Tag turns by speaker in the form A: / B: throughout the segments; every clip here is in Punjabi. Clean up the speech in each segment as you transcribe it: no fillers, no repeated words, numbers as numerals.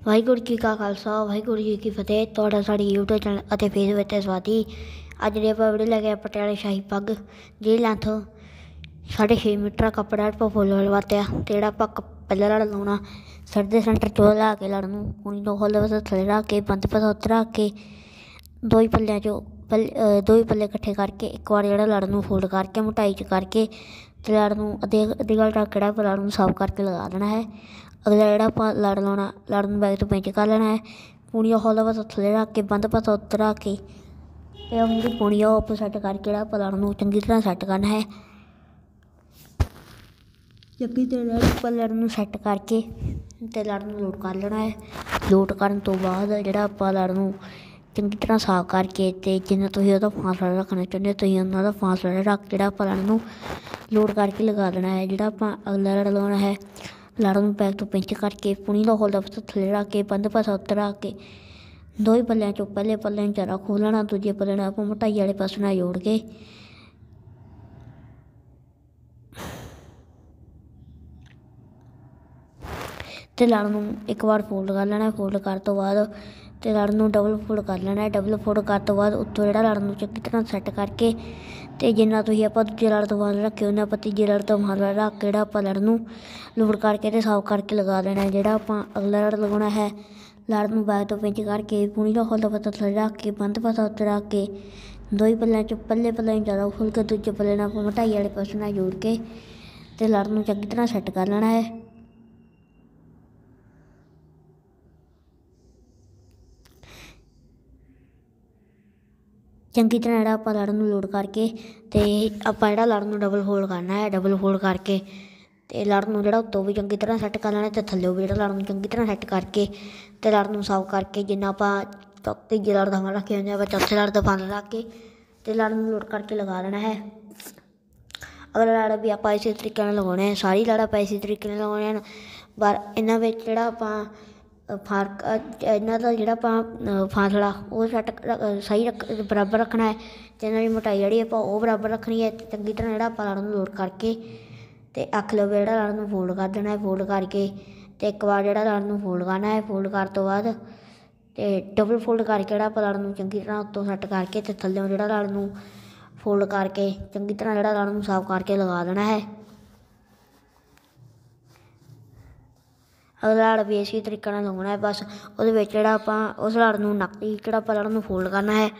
A: ਵਾਹਿਗੁਰੂ ਜੀ ਕਾ ਖਾਲਸਾ ਵਾਹਿਗੁਰੂ ਜੀ ਕੀ ਫਤਿਹ। ਤੁਹਾਡਾ ਸਾਡੇ YouTube ਚੈਨਲ ਅਤੇ ਫੇਸਬੁੱਕ 'ਤੇ ਸਵਾਗਤ। ਅੱਜ ਦੇ ਆਪਾਂ ਵੀਡੀਓ ਲੈ ਕੇ ਪਟਿਆਲੇ ਸ਼ਾਹੀ ਪੱਗ ਜਿਹਦੀ ਲੈਂਥ 6.5 ਮੀਟਰ ਕੱਪੜਾ ਆਪਾਂ ਫੁੱਲ ਵਰਤਿਆ ਅਤੇ ਜਿਹੜਾ ਆਪਾਂ ਪਹਿਲਾਂ ਲੜ ਲਾਉਣਾ ਸਿਰ ਦੇ ਸੈਂਟਰ 'ਚੋਂ ਲਿਆ ਕੇ ਲੜ ਨੂੰ ਪੂਣੀ ਤੋਂ ਖੋਲ੍ਹ ਪਾਸੇ ਥੱਲੇ ਰੱਖ ਕੇ ਬੰਦ ਪਾਸਾ ਉੱਤੇ ਰੱਖ ਕੇ ਦੋ ਹੀ ਪੱਲੇ ਇਕੱਠੇ ਕਰਕੇ ਇੱਕ ਵਾਰ ਜਿਹੜਾ ਲੜ ਨੂੰ ਫੋਲਡ ਕਰਕੇ ਮੋਟਾਈ 'ਚ ਕਰਕੇ ਅਤੇ ਲੜ ਨੂੰ ਅੱਧੀ ਗੱਲ ਤੱਕ ਜਿਹੜਾ ਆਪਾਂ ਲੜ ਨੂੰ ਸਾਫ਼ ਕਰਕੇ ਲਗਾ ਦੇਣਾ ਹੈ। ਅਗਲਾ ਜਿਹੜਾ ਆਪਾਂ ਲੜ ਲਾਉਣਾ ਲੜ ਨੂੰ ਬੈਕ ਤੋਂ ਪਿੰਚ ਕਰ ਲੈਣਾ ਹੈ। ਪੂਣੀ ਖੋਲ੍ਹ ਪਾਸਾ ਥੱਲੇ ਰੱਖ ਕੇ ਬੰਦ ਪਾਸਾ ਉੱਤੇ ਰੱਖ ਕੇ ਅਤੇ ਜਿਹੜੀ ਪੂਣੀ ਉਹ ਉੱਪਰ ਸੈੱਟ ਕਰਕੇ ਜਿਹੜਾ ਆਪਾਂ ਲੜ ਨੂੰ ਚੰਗੀ ਤਰ੍ਹਾਂ ਸੈੱਟ ਕਰਨਾ ਹੈ। ਚੰਗੀ ਤਰ੍ਹਾਂ ਆਪਾਂ ਲੜ ਨੂੰ ਸੈੱਟ ਕਰਕੇ ਅਤੇ ਲੜ ਨੂੰ ਲੋਡ ਕਰ ਲੈਣਾ ਹੈ। ਲੋਡ ਕਰਨ ਤੋਂ ਬਾਅਦ ਜਿਹੜਾ ਆਪਾਂ ਲੜ ਨੂੰ ਚੰਗੀ ਤਰ੍ਹਾਂ ਸਾਫ਼ ਕਰਕੇ ਅਤੇ ਜਿੰਨਾ ਤੁਸੀਂ ਉਹਦਾ ਫਾਸਲਾ ਰੱਖਣਾ ਚਾਹੁੰਦੇ ਹੋ ਤੁਸੀਂ ਉਹਨਾਂ ਦਾ ਫਾਸਲਾ ਰੱਖ ਜਿਹੜਾ ਆਪਾਂ ਲੜ ਨੂੰ ਲੋਡ ਕਰਕੇ ਲਗਾ ਦੇਣਾ ਹੈ। ਜਿਹੜਾ ਆਪਾਂ ਅਗਲਾ ਲੜ ਲਾਉਣਾ ਹੈ ਲੜ ਨੂੰ ਬੈਕ ਤੋਂ ਪਿੰਚ ਕਰਕੇ ਪੂਣੀ ਦਾ ਹੋਲ ਦਾ ਪਾਸਾ ਥੱਲੇ ਰੱਖ ਕੇ ਬੰਦ ਪਾਸਾ ਉੱਤੇ ਰੱਖ ਕੇ ਦੋ ਹੀ ਪੱਲਿਆਂ 'ਚੋਂ ਪਹਿਲੇ ਪੱਲੇ ਨੂੰ ਚਾਰਾ ਖੋਲ੍ਹਣਾ ਦੂਜੇ ਪੱਲੇ ਨੂੰ ਆਪਾਂ ਮੋਟਾਈ ਵਾਲੇ ਪਾਸੇ ਨਾਲ ਜੋੜ ਕੇ ਅਤੇ ਲੜ ਨੂੰ ਇੱਕ ਵਾਰ ਫੋਲਡ ਕਰ ਲੈਣਾ। ਫੋਲਡ ਕਰਨ ਤੋਂ ਬਾਅਦ ਅਤੇ ਲੜ ਨੂੰ ਡਬਲ ਫੋਲਡ ਕਰ ਲੈਣਾ। ਡਬਲ ਫੋਲਡ ਕਰਨ ਤੋਂ ਬਾਅਦ ਉੱਤੋਂ ਜਿਹੜਾ ਲੜ ਨੂੰ ਚੰਗੀ ਤਰ੍ਹਾਂ ਸੈੱਟ ਕਰਕੇ ਅਤੇ ਜਿੰਨਾ ਤੁਸੀਂ ਆਪਾਂ ਦੂਜੇ ਲੜ ਤੋਂ ਫਾਸਲਾ ਰੱਖੇ ਉਹਨਾਂ ਆਪਾਂ ਤੀਜੇ ਲੜ ਤੋਂ ਫਾਸਲਾ ਰੱਖ ਕੇ ਜਿਹੜਾ ਆਪਾਂ ਲੜ ਨੂੰ ਲੋਡ ਕਰਕੇ ਅਤੇ ਸਾਫ਼ ਕਰਕੇ ਲਗਾ ਦੇਣਾ। ਜਿਹੜਾ ਆਪਾਂ ਅਗਲਾ ਲੜ ਲਗਾਉਣਾ ਹੈ ਲੜ ਨੂੰ ਬੈਕ ਤੋਂ ਪਿੰਚ ਕਰਕੇ ਪੂਣੀ ਦਾ ਹੋਲ ਦਾ ਪਾਸਾ ਥੱਲੇ ਰੱਖ ਕੇ ਬੰਦ ਪਾਸਾ ਉੱਤੇ ਰੱਖ ਕੇ ਦੋ ਹੀ ਪੱਲਿਆਂ 'ਚੋਂ ਪਹਿਲੇ ਪੱਲੇ ਨੂੰ ਜ਼ਿਆਦਾ ਖੋਲ੍ਹ ਕੇ ਦੂਜੇ ਪੱਲੇ ਨਾਲ ਆਪਾਂ ਮੋਟਾਈ ਵਾਲੇ ਪਾਸੇ ਨਾਲ ਜੋੜ ਕੇ ਅਤੇ ਲੜ ਨੂੰ ਚੰਗੀ ਤਰ੍ਹਾਂ ਸੈੱਟ ਕਰ ਲੈਣਾ ਹੈ। ਚੰਗੀ ਤਰ੍ਹਾਂ ਜਿਹੜਾ ਆਪਾਂ ਲੜ ਨੂੰ ਲੋਡ ਕਰਕੇ ਅਤੇ ਆਪਾਂ ਜਿਹੜਾ ਲੜ ਨੂੰ ਡਬਲ ਫੋਲਡ ਕਰਨਾ ਹੈ। ਡਬਲ ਫੋਲਡ ਕਰਕੇ ਅਤੇ ਲੜ ਨੂੰ ਜਿਹੜਾ ਉੱਤੋਂ ਵੀ ਚੰਗੀ ਤਰ੍ਹਾਂ ਸੈੱਟ ਕਰ ਲੈਣਾ ਅਤੇ ਥੱਲਿਓਂ ਵੀ ਜਿਹੜਾ ਲੜ ਨੂੰ ਚੰਗੀ ਤਰ੍ਹਾਂ ਸੈੱਟ ਕਰਕੇ ਅਤੇ ਲੜ ਨੂੰ ਸਾਫ਼ ਕਰਕੇ ਜਿੰਨਾ ਆਪਾਂ ਤੀਜੇ ਲੜ ਦਾ ਫਾਸਲਾ ਰੱਖਿਆ ਹੁੰਦਾ ਆਪਾਂ ਚੌਥੇ ਲੜ ਦਾ ਫਾਸਲਾ ਰੱਖ ਕੇ ਅਤੇ ਲੜ ਨੂੰ ਲੋਡ ਕਰਕੇ ਲਗਾ ਦੇਣਾ ਹੈ। ਅਗਲਾ ਲੜ ਵੀ ਆਪਾਂ ਇਸੇ ਤਰੀਕੇ ਨਾਲ ਲਗਾਉਣੇ ਹੈ। ਸਾਰੀ ਲੜ ਆਪਾਂ ਇਸੇ ਤਰੀਕੇ ਨਾਲ ਲਗਾਉਣੇ ਹਨ ਪਰ ਇਹਨਾਂ ਵਿੱਚ ਜਿਹੜਾ ਆਪਾਂ ਫਰਕ ਇਹਨਾਂ ਦਾ ਜਿਹੜਾ ਆਪਾਂ ਫਾਸਲਾ ਉਹ ਸਹੀ ਬਰਾਬਰ ਰੱਖਣਾ ਹੈ ਅਤੇ ਇਹਨਾਂ ਦੀ ਮੋਟਾਈ ਜਿਹੜੀ ਆਪਾਂ ਉਹ ਬਰਾਬਰ ਰੱਖਣੀ ਹੈ। ਚੰਗੀ ਤਰ੍ਹਾਂ ਜਿਹੜਾ ਆਪਾਂ ਲੜ ਨੂੰ ਲੋਡ ਕਰਕੇ ਅਤੇ ਅੱਖ ਲਵੇ ਜਿਹੜਾ ਲੜ ਨੂੰ ਫੋਲਡ ਕਰ ਦੇਣਾ ਹੈ। ਫੋਲਡ ਕਰਕੇ ਅਤੇ ਇੱਕ ਵਾਰ ਜਿਹੜਾ ਲੜ ਨੂੰ ਫੋਲਡ ਕਰਨਾ ਹੈ। ਫੋਲਡ ਕਰਨ ਤੋਂ ਬਾਅਦ ਅਤੇ ਡਬਲ ਫੋਲਡ ਕਰਕੇ ਜਿਹੜਾ ਆਪਾਂ ਲੜ ਨੂੰ ਚੰਗੀ ਤਰ੍ਹਾਂ ਉੱਤੋਂ ਸੈੱਟ ਕਰਕੇ ਅਤੇ ਥੱਲਿਓਂ ਜਿਹੜਾ ਲੜ ਨੂੰ ਫੋਲਡ ਕਰਕੇ ਚੰਗੀ ਤਰ੍ਹਾਂ ਜਿਹੜਾ ਲੜ ਨੂੰ ਸਾਫ਼ ਕਰਕੇ ਲਗਾ ਦੇਣਾ ਹੈ। ਅਗਲਾ ਲੜ ਵੀ ਇਸੇ ਤਰੀਕੇ ਨਾਲ ਲਾਉਣਾ ਹੈ। ਬਸ ਉਹਦੇ ਵਿੱਚ ਜਿਹੜਾ ਆਪਾਂ ਉਸ ਲੜ ਨੂੰ ਨਕਲੀ ਜਿਹੜਾ ਆਪਾਂ ਲੜ ਨੂੰ ਫੋਲਡ ਕਰਨਾ ਹੈ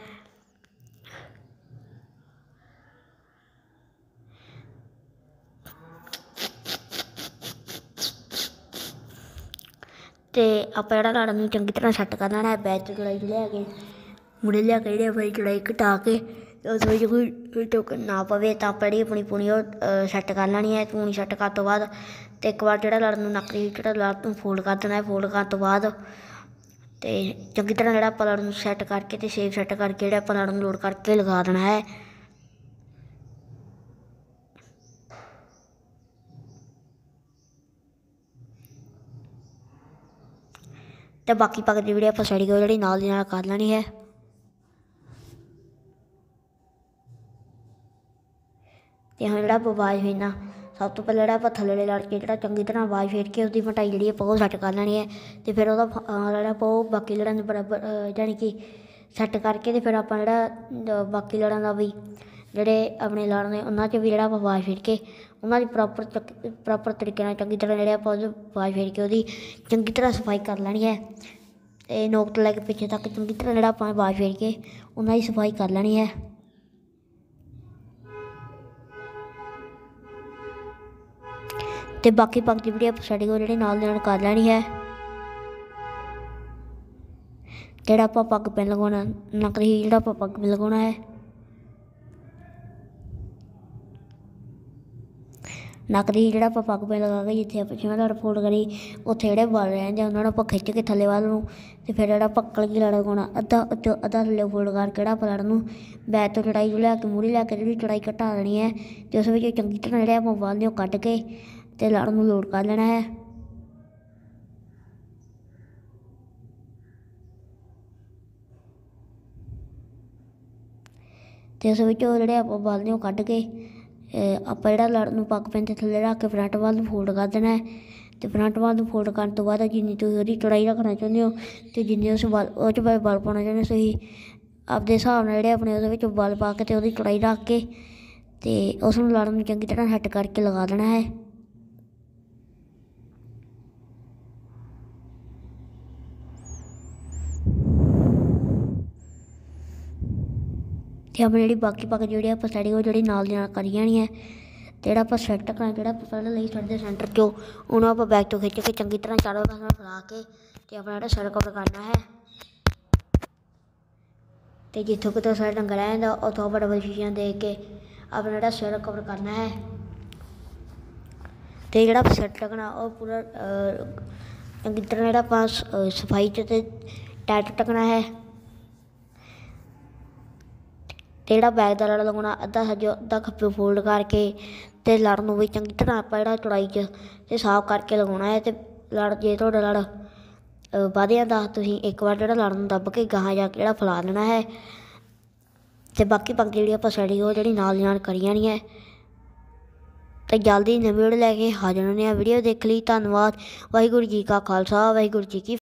A: ਅਤੇ ਆਪਾਂ ਜਿਹੜਾ ਲੜ ਨੂੰ ਚੰਗੀ ਤਰ੍ਹਾਂ ਸੈੱਟ ਕਰ ਲੈਣਾ ਹੈ। ਬੈਕ ਤੋਂ ਚੌੜਾਈ ਲਿਆ ਕੇ ਮੁੜੇ ਲਿਆ ਕੇ ਜਿਹੜੀ ਆਪਣੀ ਚੌੜਾਈ ਘਟਾ ਕੇ ਉਸ ਵਿੱਚ ਕੋਈ ਟੁੱਕ ਨਾ ਪਵੇ ਤਾਂ ਆਪਾਂ ਜਿਹੜੀ ਆਪਣੀ ਪੂਣੀ ਉਹ ਸੈੱਟ ਕਰ ਲੈਣੀ ਹੈ। ਪੂਣੀ ਸੈੱਟ ਕਰਨ ਤੋਂ ਬਾਅਦ ਅਤੇ ਇੱਕ ਵਾਰ ਜਿਹੜਾ ਲੜ ਨੂੰ ਨਕਲੀ ਜਿਹੜਾ ਲੜ ਨੂੰ ਫੋਲਡ ਕਰ ਦੇਣਾ ਹੈ। ਫੋਲਡ ਕਰਨ ਤੋਂ ਬਾਅਦ ਅਤੇ ਚੰਗੀ ਤਰ੍ਹਾਂ ਜਿਹੜਾ ਆਪਾਂ ਲੜ ਨੂੰ ਸੈੱਟ ਕਰਕੇ ਅਤੇ ਸ਼ੇਪ ਸੈੱਟ ਕਰਕੇ ਜਿਹੜਾ ਆਪਾਂ ਲੜ ਨੂੰ ਲੋਡ ਕਰਕੇ ਲਗਾ ਦੇਣਾ ਹੈ। ਅਤੇ ਬਾਕੀ ਪੱਗ ਦੀ ਵੀਡੀਓ ਆਪਾਂ ਸਟੱਡੀ ਕਰੋ ਜਿਹੜੀ ਨਾਲ ਦੀ ਨਾਲ ਕਰ ਲੈਣੀ ਹੈ। ਅਤੇ ਹੁਣ ਜਿਹੜਾ ਆਪਾਂ ਆਵਾਜ਼ ਫੇਰਨਾ ਸਭ ਤੋਂ ਪਹਿਲਾਂ ਜਿਹੜਾ ਆਪਾਂ ਥੱਲੇ ਲੜ ਕੇ ਜਿਹੜਾ ਚੰਗੀ ਤਰ੍ਹਾਂ ਆਵਾਜ਼ ਫੇਰ ਕੇ ਉਹਦੀ ਮੋਟਾਈ ਜਿਹੜੀ ਆਪਾਂ ਉਹ ਸੈੱਟ ਕਰ ਲੈਣੀ ਹੈ। ਅਤੇ ਫਿਰ ਉਹਦਾ ਜਿਹੜਾ ਆਪਾਂ ਉਹ ਬਾਕੀ ਲੜਾਂ ਦੇ ਬਰਾਬਰ ਜਾਣੀ ਕਿ ਸੈੱਟ ਕਰਕੇ ਅਤੇ ਫਿਰ ਆਪਾਂ ਜਿਹੜਾ ਬਾਕੀ ਲੜਾਂ ਦਾ ਵੀ ਜਿਹੜੇ ਆਪਣੇ ਲੜ ਨੇ ਉਹਨਾਂ 'ਚ ਵੀ ਜਿਹੜਾ ਆਪਾਂ ਆਵਾਜ਼ ਫੇਰ ਕੇ ਉਹਨਾਂ ਦੀ ਪ੍ਰੋਪਰ ਤਰੀਕੇ ਨਾਲ ਚੰਗੀ ਤਰ੍ਹਾਂ ਜਿਹੜੇ ਆਪਾਂ ਉਹਦੀ ਆਵਾਜ਼ ਫੇਰ ਕੇ ਉਹਦੀ ਚੰਗੀ ਤਰ੍ਹਾਂ ਸਫਾਈ ਕਰ ਲੈਣੀ ਹੈ। ਅਤੇ ਨੋਕ ਤੋਂ ਲੈ ਕੇ ਪਿੱਛੇ ਤੱਕ ਚੰਗੀ ਤਰ੍ਹਾਂ ਜਿਹੜਾ ਆਪਾਂ ਆਵਾਜ਼ ਫੇਰ ਕੇ ਉਹਨਾਂ ਦੀ ਸਫਾਈ ਕਰ ਲੈਣੀ ਹੈ। ਅਤੇ ਬਾਕੀ ਪੱਗ ਦੀ ਵੀਡੀਓ ਆਪਾਂ ਸਟੱਡੀ ਕਰੋ ਜਿਹੜੀ ਨਾਲ ਦੀ ਨਾਲ ਕਰ ਲੈਣੀ ਹੈ। ਜਿਹੜਾ ਆਪਾਂ ਪੱਗ ਪਿੰਨ ਲਗਾਉਣਾ ਨਕਲੀ ਜਿਹੜਾ ਆਪਾਂ ਪੱਗ ਪਿੰਨ ਲਗਾਉਣਾ ਹੈ ਨਕਲੀ ਜਿਹੜਾ ਆਪਾਂ ਪੱਗ ਪਿੰਨ ਲਗਾ ਕੇ ਜਿੱਥੇ ਆਪਾਂ ਛੇਵਾਂ ਲੜ ਫੋਲਡ ਕਰੀ ਉੱਥੇ ਜਿਹੜੇ ਵਾਲ ਰਹਿੰਦੇ ਉਹਨਾਂ ਨੂੰ ਆਪਾਂ ਖਿੱਚ ਕੇ ਥੱਲੇ ਵੱਲ ਨੂੰ ਅਤੇ ਫਿਰ ਜਿਹੜਾ ਆਪਾਂ ਕਲਗੀ ਲੜ ਲਗਾਉਣਾ ਅੱਧਾ ਥੱਲੇ ਫੋਲਡ ਕਰਕੇ ਜਿਹੜਾ ਆਪਾਂ ਲੜ ਨੂੰ ਬੈਕ ਤੋਂ ਚੌੜਾਈ ਲਿਆ ਕੇ ਮੂਹਰੇ ਲਿਆ ਕੇ ਜਿਹੜੀ ਚੌੜਾਈ ਘਟਾ ਦੇਣੀ ਹੈ ਅਤੇ ਉਸ ਵਿੱਚ ਚੰਗੀ ਤਰ੍ਹਾਂ ਜਿਹੜੇ ਆਪਾਂ ਵਾਲ ਨੇ ਉਹ ਕੱਢ ਕੇ ਅਤੇ ਲੜ ਨੂੰ ਲੋਡ ਕਰ ਲੈਣਾ ਹੈ। ਅਤੇ ਉਸ ਵਿੱਚੋਂ ਜਿਹੜੇ ਆਪਾਂ ਵਾਲ ਨੇ ਉਹ ਕੱਢ ਕੇ ਆਪਾਂ ਜਿਹੜਾ ਲੜ ਨੂੰ ਪੱਗ ਪਿੰਨ 'ਤੇ ਥੱਲੇ ਰੱਖ ਕੇ ਫਰੰਟ ਵੱਲ ਨੂੰ ਫੋਲਡ ਕਰ ਦੇਣਾ ਹੈ ਅਤੇ ਫਰੰਟ ਵੱਲ ਨੂੰ ਫੋਲਡ ਕਰਨ ਤੋਂ ਬਾਅਦ ਜਿੰਨੀ ਤੁਸੀਂ ਉਹਦੀ ਚੌੜਾਈ ਰੱਖਣਾ ਚਾਹੁੰਦੇ ਹੋ ਅਤੇ ਜਿੰਨੇ ਉਸ ਵੱਲ ਉਹ 'ਚ ਬਲ ਪਾਉਣਾ ਚਾਹੁੰਦੇ ਹੋ ਤੁਸੀਂ ਆਪਦੇ ਹਿਸਾਬ ਨਾਲ ਜਿਹੜੇ ਆਪਣੇ ਉਹਦੇ ਵਿੱਚ ਬਲ ਪਾ ਕੇ ਅਤੇ ਉਹਦੀ ਚੌੜਾਈ ਰੱਖ ਕੇ ਅਤੇ ਉਸ ਨੂੰ ਲੜ ਨੂੰ ਚੰਗੀ ਤਰ੍ਹਾਂ ਸੈੱਟ ਕਰਕੇ ਲਗਾ ਦੇਣਾ ਹੈ। ਅਤੇ ਆਪਣੀ ਜਿਹੜੀ ਬਾਕੀ ਪੱਕ ਜਿਹੜੀ ਆਪਾਂ ਸੈਟਿੰਗ ਉਹ ਜਿਹੜੀ ਨਾਲ ਦੀ ਨਾਲ ਕਰੀ ਜਾਣੀ ਹੈ। ਅਤੇ ਜਿਹੜਾ ਆਪਾਂ ਸੈੱਟ ਕਰਨਾ ਜਿਹੜਾ ਆਪਾਂ ਪਹਿਲਾਂ ਲਈ ਛੱਡਦੇ ਸੈਂਟਰ 'ਚੋਂ ਉਹਨੂੰ ਆਪਾਂ ਬੈਕ ਤੋਂ ਖਿੱਚ ਕੇ ਚੰਗੀ ਤਰ੍ਹਾਂ ਚਾਰੋਂ ਪਾਸੇ ਨਾਲ ਫੈਲਾ ਕੇ ਅਤੇ ਆਪਣਾ ਜਿਹੜਾ ਸਿਰ ਕਵਰ ਕਰਨਾ ਹੈ। ਅਤੇ ਜਿੱਥੋਂ ਕਿਤੋਂ ਸਾਡਾ ਡੰਗਾ ਰਹਿ ਜਾਂਦਾ ਉੱਥੋਂ ਆਪਾਂ ਡਬਲ ਸ਼ੀਸ਼ੀਆਂ ਦੇ ਕੇ ਆਪਣਾ ਜਿਹੜਾ ਸਿਰ ਕਵਰ ਕਰਨਾ ਹੈ। ਅਤੇ ਜਿਹੜਾ ਆਪਾਂ ਸਿਰ ਢੱਕਣਾ ਉਹ ਪੂਰਾ ਚੰਗੀ ਤਰ੍ਹਾਂ ਜਿਹੜਾ ਆਪਾਂ ਸਫਾਈ 'ਚ ਅਤੇ ਟਾਈਟ ਢੱਕਣਾ ਹੈ। ਅਤੇ ਜਿਹੜਾ ਬੈਕ ਦਾ ਲੜ ਲਗਾਉਣਾ ਅੱਧਾ ਸੱਜੇ ਅੱਧਾ ਖੱਬੇ ਫੋਲਡ ਕਰਕੇ ਅਤੇ ਲੜ ਨੂੰ ਵੀ ਚੰਗੀ ਤਰ੍ਹਾਂ ਆਪਾਂ ਜਿਹੜਾ ਚੌੜਾਈ 'ਚ ਅਤੇ ਸਾਫ਼ ਕਰਕੇ ਲਗਾਉਣਾ ਹੈ। ਅਤੇ ਲੜ ਜੇ ਤੁਹਾਡਾ ਲੜ ਵੱਧ ਜਾਂਦਾ ਤੁਸੀਂ ਇੱਕ ਵਾਰ ਜਿਹੜਾ ਲੜ ਨੂੰ ਦੱਬ ਕੇ ਗਾਹਾਂ ਜਾ ਕੇ ਜਿਹੜਾ ਫੈਲਾ ਲੈਣਾ ਹੈ। ਅਤੇ ਬਾਕੀ ਪੱਗ ਜਿਹੜੀ ਆਪਾਂ ਸੈਟਿੰਗ ਉਹ ਜਿਹੜੀ ਨਾਲ ਦੀ ਨਾਲ ਕਰੀ ਜਾਣੀ ਹੈ। ਅਤੇ ਜਲਦੀ ਨਵੀਂ ਵੀਡੀਓ ਲੈ ਕੇ ਹਾਜ਼ਰ ਹੁੰਦੇ ਹਾਂ। ਵੀਡੀਓ ਦੇਖ ਲਈ ਧੰਨਵਾਦ। ਵਾਹਿਗੁਰੂ ਜੀ ਕਾ ਖਾਲਸਾ ਵਾਹਿਗੁਰੂ ਜੀ ਕੀ